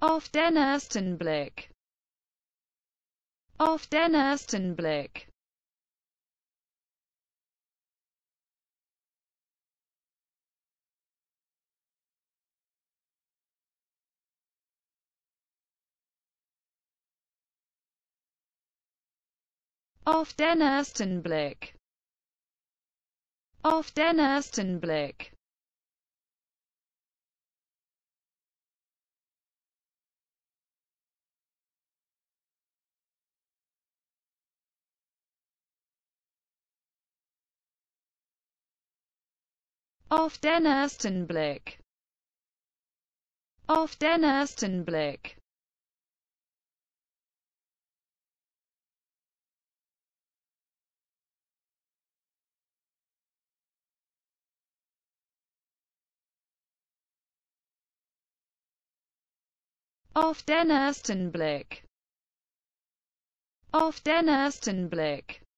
Auf den ersten Blick. Auf den ersten Blick. Auf den ersten Blick. Auf den ersten Blick. Auf den ersten Blick. Auf den ersten Blick. Auf den ersten Blick. Auf den ersten Blick.